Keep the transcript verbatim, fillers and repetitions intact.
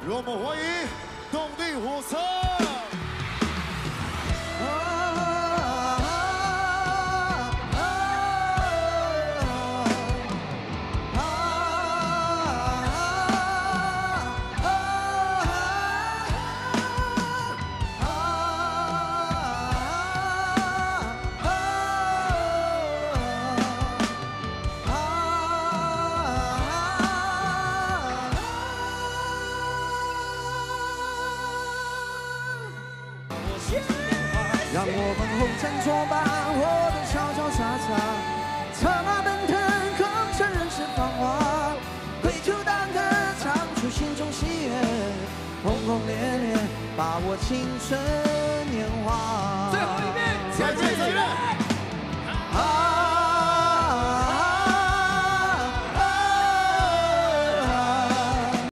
让我们欢迎动力火车。 让我们红尘作伴，活得潇潇洒洒，策马奔腾，红尘人世繁华，归途当歌，唱出心中喜悦，轰轰烈烈，把握青春年华。 最后一遍，再见，再见。